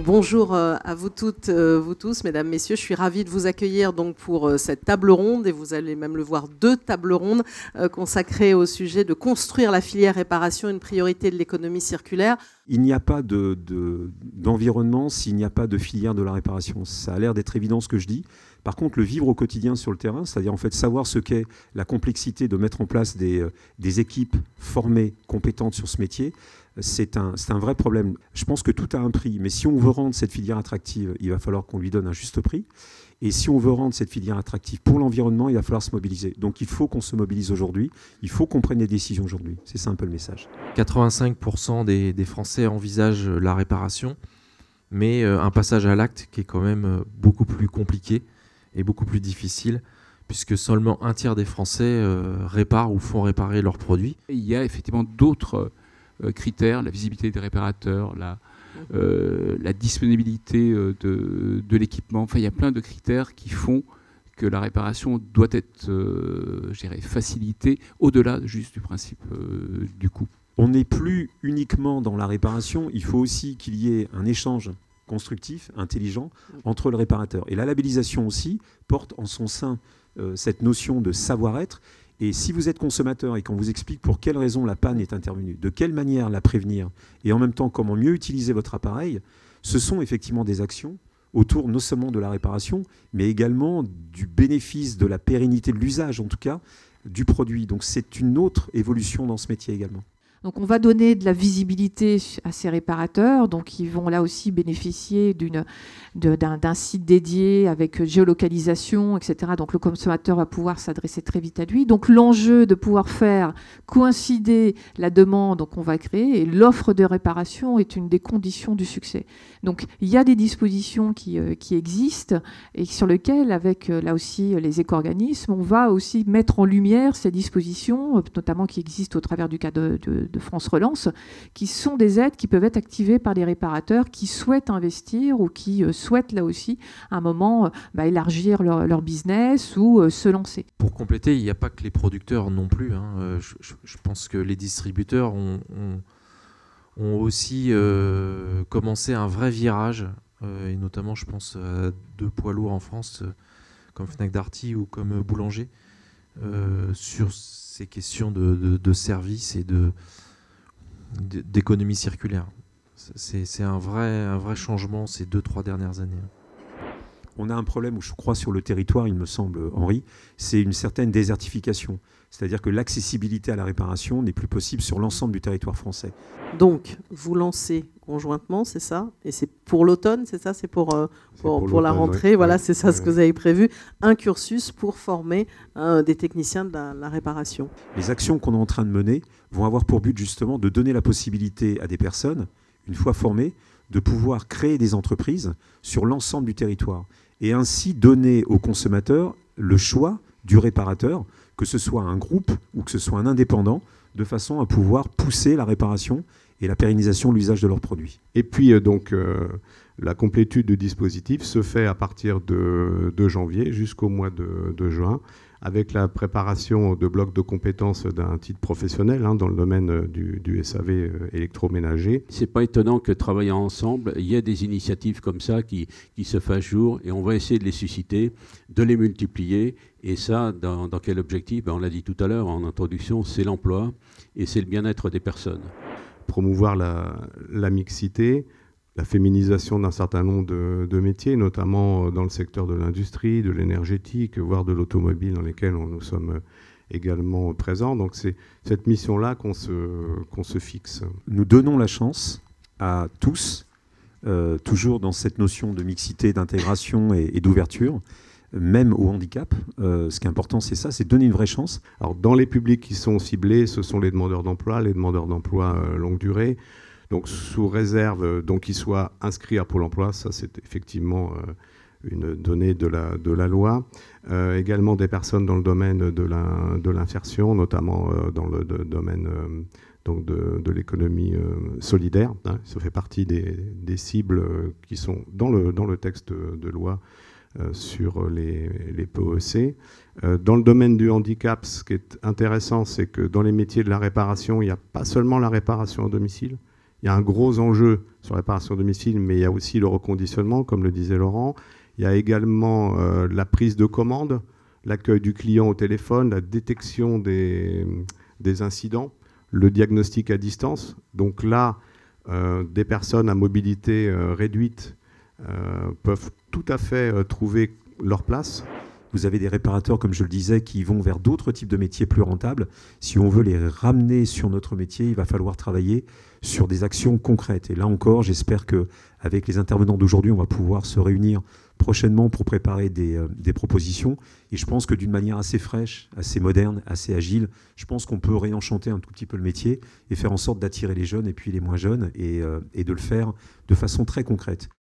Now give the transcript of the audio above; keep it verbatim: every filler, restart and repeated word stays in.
Donc bonjour à vous toutes, vous tous, mesdames, messieurs. Je suis ravie de vous accueillir donc pour cette table ronde, et vous allez même le voir, deux tables rondes consacrées au sujet de construire la filière réparation, une priorité de l'économie circulaire. Il n'y a pas de, de, d'environnement s'il n'y a pas de filière de la réparation. Ça a l'air d'être évident ce que je dis. Par contre, le vivre au quotidien sur le terrain, c'est-à-dire en fait savoir ce qu'est la complexité de mettre en place des, des équipes formées, compétentes sur ce métier, c'est un, c'est un vrai problème. Je pense que tout a un prix, mais si on veut rendre cette filière attractive, il va falloir qu'on lui donne un juste prix. Et si on veut rendre cette filière attractive pour l'environnement, il va falloir se mobiliser. Donc il faut qu'on se mobilise aujourd'hui, il faut qu'on prenne des décisions aujourd'hui. C'est ça un peu le message. quatre-vingt-cinq pour cent des, des Français envisagent la réparation, mais un passage à l'acte qui est quand même beaucoup plus compliqué et beaucoup plus difficile, puisque seulement un tiers des Français euh, réparent ou font réparer leurs produits. Il y a effectivement d'autres euh, critères, la visibilité des réparateurs, la, euh, la disponibilité euh, de, de l'équipement. Enfin, il y a plein de critères qui font que la réparation doit être euh, je dirais, facilitée au-delà juste du principe euh, du coût. On n'est plus uniquement dans la réparation, il faut aussi qu'il y ait un échange constructif, intelligent, entre le réparateur. Et la labellisation aussi porte en son sein euh, cette notion de savoir-être. Et si vous êtes consommateur et qu'on vous explique pour quelle raison la panne est intervenue, de quelle manière la prévenir, et en même temps comment mieux utiliser votre appareil, ce sont effectivement des actions autour non seulement de la réparation, mais également du bénéfice, de la pérennité de l'usage, en tout cas, du produit. Donc c'est une autre évolution dans ce métier également. Donc on va donner de la visibilité à ces réparateurs, donc ils vont là aussi bénéficier d'une, de, d'un, d'un site dédié avec géolocalisation, et cetera. Donc le consommateur va pouvoir s'adresser très vite à lui. Donc l'enjeu de pouvoir faire coïncider la demande qu'on va créer et l'offre de réparation est une des conditions du succès. Donc il y a des dispositions qui, euh, qui existent et sur lesquelles, avec euh, là aussi les éco-organismes, on va aussi mettre en lumière ces dispositions, euh, notamment qui existent au travers du cas de, de de France Relance, qui sont des aides qui peuvent être activées par des réparateurs qui souhaitent investir ou qui euh, souhaitent là aussi à un moment euh, bah, élargir leur, leur business ou euh, se lancer. Pour compléter, il n'y a pas que les producteurs non plus. Hein. Euh, je, je pense que les distributeurs ont, ont, ont aussi euh, commencé un vrai virage, euh, et notamment je pense à deux poids lourds en France, euh, comme Fnac Darty ou comme Boulanger, euh, sur ces questions de, de, de services et de d'économie circulaire. C'est, c'est un vrai, un vrai changement ces deux, trois dernières années. On a un problème où je crois sur le territoire, il me semble, Henri, c'est une certaine désertification. C'est-à-dire que l'accessibilité à la réparation n'est plus possible sur l'ensemble du territoire français. Donc, vous lancez conjointement, c'est ça? Et c'est pour l'automne, c'est ça? C'est pour, euh, pour, pour, pour la rentrée, ouais. Voilà, c'est ça ouais. Ce que vous avez prévu. Un cursus pour former euh, des techniciens de la, la réparation. Les actions qu'on est en train de mener vont avoir pour but justement de donner la possibilité à des personnes, une fois formées, de pouvoir créer des entreprises sur l'ensemble du territoire. Et ainsi donner aux consommateurs le choix du réparateur, que ce soit un groupe ou que ce soit un indépendant, de façon à pouvoir pousser la réparation et la pérennisation de l'usage de leurs produits. Et puis, euh, donc, euh, la complétude du dispositif se fait à partir de, de janvier jusqu'au mois de, de juin, avec la préparation de blocs de compétences d'un titre professionnel hein, dans le domaine du, du S A V euh, électroménager. C'est pas étonnant que travaillant ensemble, il y ait des initiatives comme ça qui, qui se fassent jour et on va essayer de les susciter, de les multiplier. Et ça, dans, dans quel objectif? Ben, on l'a dit tout à l'heure en introduction, c'est l'emploi et c'est le bien-être des personnes. Promouvoir la, la mixité, la féminisation d'un certain nombre de, de métiers, notamment dans le secteur de l'industrie, de l'énergétique, voire de l'automobile, dans lesquels on, nous sommes également présents. Donc c'est cette mission-là qu'on se, qu'on se fixe. Nous donnons la chance à tous, euh, toujours dans cette notion de mixité, d'intégration et, et d'ouverture, même au handicap. Euh, ce qui est important, c'est ça, c'est donner une vraie chance. Alors dans les publics qui sont ciblés, ce sont les demandeurs d'emploi, les demandeurs d'emploi euh, longue durée. Donc sous réserve donc qu'ils soient inscrits à Pôle emploi, ça c'est effectivement euh, une donnée de la, de la loi. Euh, également des personnes dans le domaine de, la, de l'insertion, notamment euh, dans le de, domaine euh, donc de, de l'économie euh, solidaire. Hein. Ça fait partie des, des cibles euh, qui sont dans le, dans le texte de loi euh, sur les, les P O E C. Euh, dans le domaine du handicap, ce qui est intéressant, c'est que dans les métiers de la réparation, il n'y a pas seulement la réparation à domicile, il y a un gros enjeu sur la réparation à domicile, mais il y a aussi le reconditionnement, comme le disait Laurent. Il y a également euh, la prise de commande, l'accueil du client au téléphone, la détection des, des incidents, le diagnostic à distance. Donc là, euh, des personnes à mobilité euh, réduite euh, peuvent tout à fait euh, trouver leur place. Vous avez des réparateurs, comme je le disais, qui vont vers d'autres types de métiers plus rentables. Si on veut les ramener sur notre métier, il va falloir travailler sur des actions concrètes. Et là encore, j'espère qu'avec les intervenants d'aujourd'hui, on va pouvoir se réunir prochainement pour préparer des, euh, des propositions. Et je pense que d'une manière assez fraîche, assez moderne, assez agile, je pense qu'on peut réenchanter un tout petit peu le métier et faire en sorte d'attirer les jeunes et puis les moins jeunes et, euh, et de le faire de façon très concrète.